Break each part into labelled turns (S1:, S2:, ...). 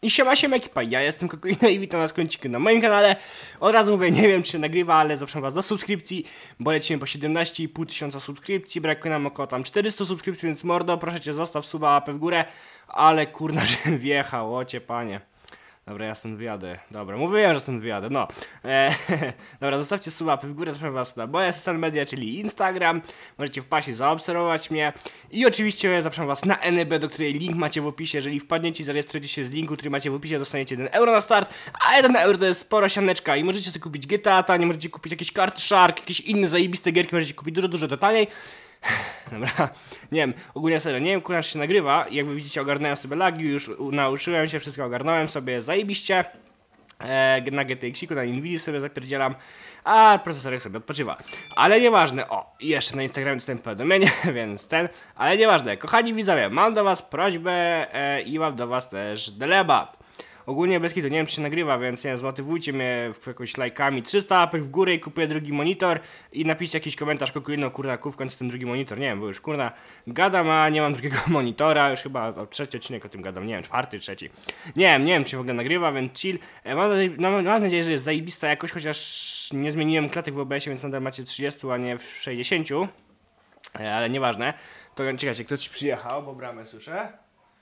S1: I siema ekipa, ja jestem Kokolino i witam was kończyki na moim kanale. Od razu mówię, nie wiem czy się nagrywa, ale zapraszam was do subskrypcji, bo lecimy po 17,5 tysiąca subskrypcji, brakuje nam około tam 400 subskrypcji, więc mordo, proszę cię zostaw suba, łapę w górę. Ale kurna, że wjechał, ocie panie. Dobra, ja stąd wyjadę. Dobra, mówiłem, że stąd wyjadę, no. Dobra, zostawcie suba, łapy w górę, zapraszam was na moje social media, czyli Instagram. Możecie wpaść i zaobserwować mnie. I oczywiście zapraszam was na NB, do której link macie w opisie. Jeżeli wpadniecie i zarejestrujecie się z linku, który macie w opisie, dostaniecie 1 euro na start. A 1 euro to jest spora sianeczka i możecie sobie kupić GTA taniej, możecie kupić jakieś karty Shark, jakieś inne zajebiste gierki, możecie kupić dużo to taniej. Dobra, nie wiem, ogólnie serio, nie wiem, kurwa, czy się nagrywa. Jak wy widzicie, ogarnąłem sobie lagi, już nauczyłem się, wszystko ogarnąłem sobie zajebiście. Na GTX-iku, na Nvidia sobie zapierdzielam, a procesorek sobie odpoczywa. Ale nieważne, o, jeszcze na Instagramie dostałem powiadomienie, więc ale nieważne, kochani widzowie, mam do was prośbę i mam do was też dylemat. Ogólnie bez kitu, nie wiem czy się nagrywa, więc nie wiem, zmotywujcie mnie jakoś lajkami. 300 łapek w górę i kupuję drugi monitor. I napiszcie jakiś komentarz, Kokolino, kurna, w końcu ten drugi monitor. Nie wiem, bo już kurna gadam, a nie mam drugiego monitora. Już chyba trzeci odcinek o tym gadam, nie wiem, czwarty, trzeci. Nie wiem czy się w ogóle nagrywa, więc chill. Mam nadzieję, że jest zajebista jakoś, chociaż nie zmieniłem klatek w OBS-ie, więc nadal macie 30, a nie w 60. Ale nieważne. To czekajcie, ktoś przyjechał, bo bramę słyszę.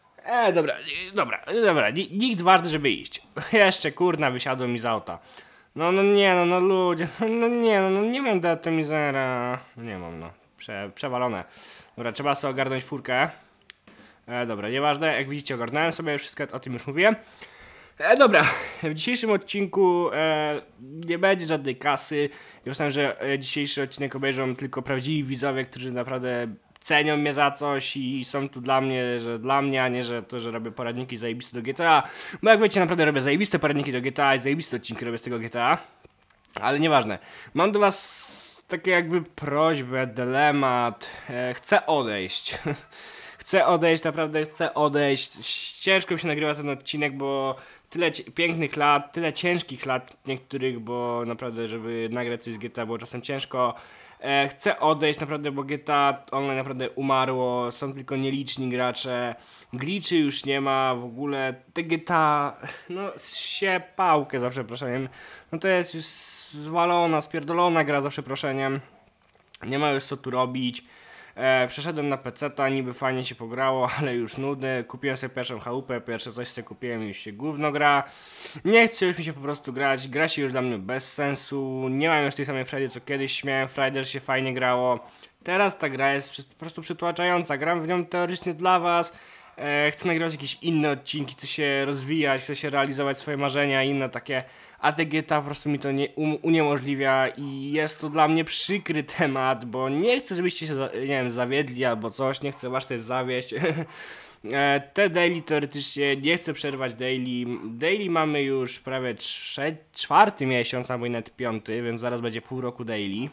S1: Dobra, nikt warty, żeby iść. Jeszcze kurna wysiadłem mi z auta. No ludzie, nie mam datomizera. Nie mam, no. Przewalone. Dobra, trzeba sobie ogarnąć furkę. Dobra, nieważne, jak widzicie ogarnąłem sobie wszystko, o tym już mówiłem. Dobra, w dzisiejszym odcinku nie będzie żadnej kasy. Ja myślałem, że dzisiejszy odcinek obejrzą tylko prawdziwi widzowie, którzy naprawdę cenią mnie za coś i są tu dla mnie, że dla mnie, a nie że to, że robię poradniki zajebiste do GTA. Bo jak wiecie, naprawdę robię zajebiste poradniki do GTA i zajebiste odcinki robię z tego GTA. Ale nieważne. Mam do was takie jakby prośbę, dylemat. Chcę odejść. Chcę odejść, naprawdę chcę odejść. Ciężko mi się nagrywa ten odcinek, bo tyle pięknych lat, tyle ciężkich lat niektórych, bo naprawdę, żeby nagrać coś z GTA było czasem ciężko. Chcę odejść naprawdę, bo GTA Online naprawdę umarło, są tylko nieliczni gracze, glitchy już nie ma w ogóle, te GTA, no się pałkę za przeproszeniem, no to jest już zwalona, spierdolona gra za przeproszeniem, nie ma już co tu robić. Przeszedłem na PC-ta, niby fajnie się pograło, ale już nudny. Kupiłem sobie pierwszą chałupę, pierwsze coś sobie kupiłem i już się gówno gra. Nie chce już mi się po prostu grać, gra się już dla mnie bez sensu. Nie mam już tej samej frajdy co kiedyś miałem, Friday się fajnie grało. Teraz ta gra jest po prostu przytłaczająca, gram w nią teoretycznie dla was. Chcę nagrywać jakieś inne odcinki, chcę się rozwijać, chcę się realizować swoje marzenia i inne takie, a te GTA po prostu mi to nie uniemożliwia i jest to dla mnie przykry temat, bo nie chcę, żebyście się, nie wiem, zawiedli albo coś, nie chcę was też zawieść. Te daily teoretycznie nie chcę przerwać daily. Daily mamy już prawie czwarty miesiąc, albo nawet piąty, więc zaraz będzie pół roku daily.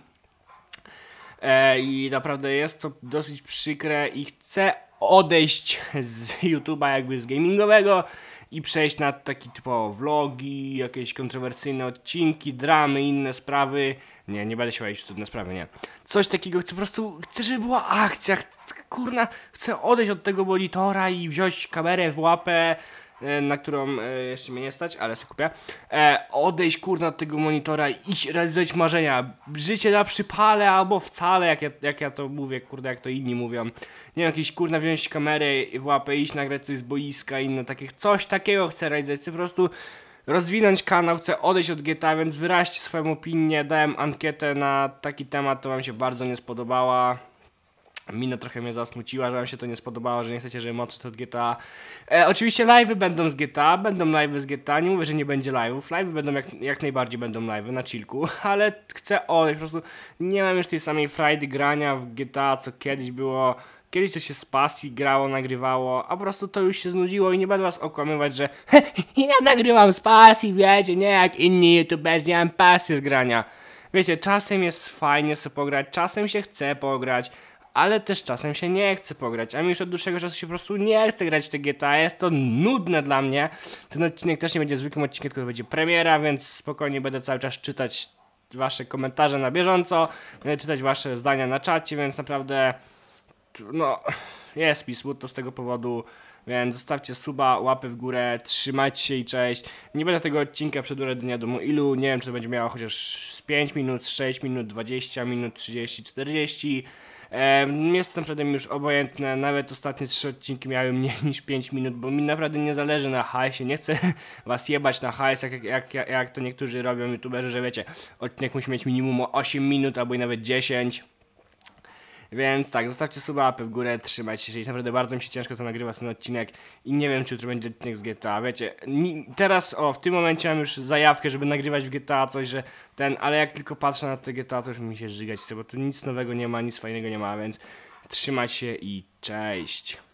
S1: I naprawdę jest to dosyć przykre i chcę odejść z YouTube'a jakby z gamingowego i przejść na taki typowo vlogi, jakieś kontrowersyjne odcinki, dramy, inne sprawy. Nie będę się bawić w cudne sprawy, nie. Coś takiego chcę, po prostu chcę, żeby była akcja, kurna, chcę odejść od tego monitora i wziąć kamerę w łapę, na którą jeszcze mnie nie stać, ale sobie kupię. Odejść kurna od tego monitora i iść realizować marzenia. Życie na przypale albo wcale, jak ja to mówię, kurde, jak to inni mówią. Nie wiem, jakieś kurna wziąć kamerę w łapę, iść nagrać coś z boiska, inne takich, coś takiego chcę realizować. Chcę po prostu rozwinąć kanał, chcę odejść od GTA, więc wyraźcie swoją opinię. Dałem ankietę na taki temat, to wam się bardzo nie spodobała. Mina trochę mnie zasmuciła, że wam się to nie spodobało, że nie chcecie, żebym odszedł od GTA. Oczywiście live'y będą z GTA, będą live'y z GTA, nie mówię, że nie będzie live'ów. Live'y będą jak najbardziej będą live'y na chillku, ale chcę odejść, po prostu nie mam już tej samej frajdy grania w GTA, co kiedyś było. Kiedyś to się z pasji grało, nagrywało, a po prostu to już się znudziło i nie będę was okłamywać, że ja nagrywam z pasji, wiecie, nie jak inni youtuberzy, nie mam pasji z grania. Wiecie, czasem jest fajnie sobie pograć, czasem się chce pograć, ale też czasem się nie chce pograć, a mi już od dłuższego czasu się po prostu nie chce grać w te GTA, jest to nudne dla mnie. Ten odcinek też nie będzie zwykłym odcinkiem, tylko to będzie premiera, więc spokojnie będę cały czas czytać wasze komentarze na bieżąco, będę czytać wasze zdania na czacie, więc naprawdę, no, jest mi smutno z tego powodu. Więc zostawcie suba, łapy w górę, trzymajcie się i cześć. Nie będę tego odcinka przedłużać do nie wiadomo ilu, nie wiem czy to będzie miało chociaż z 5 minut, 6 minut, 20 minut, 30, 40. Jest to naprawdę mi już obojętne, nawet ostatnie 3 odcinki miały mniej niż 5 minut, bo mi naprawdę nie zależy na hajsie, nie chcę was jebać na hajs, jak to niektórzy robią youtuberzy, że wiecie, odcinek musi mieć minimum 8 minut albo i nawet 10. Więc tak, zostawcie suba, łapy w górę, trzymajcie się. Naprawdę bardzo mi się ciężko to nagrywa ten odcinek i nie wiem czy jutro będzie odcinek z GTA, wiecie. Teraz, w tym momencie mam już zajawkę, żeby nagrywać w GTA coś, że ale jak tylko patrzę na te GTA, to już mi się żygać chce, bo tu nic nowego nie ma, nic fajnego nie ma, więc trzymajcie się i cześć.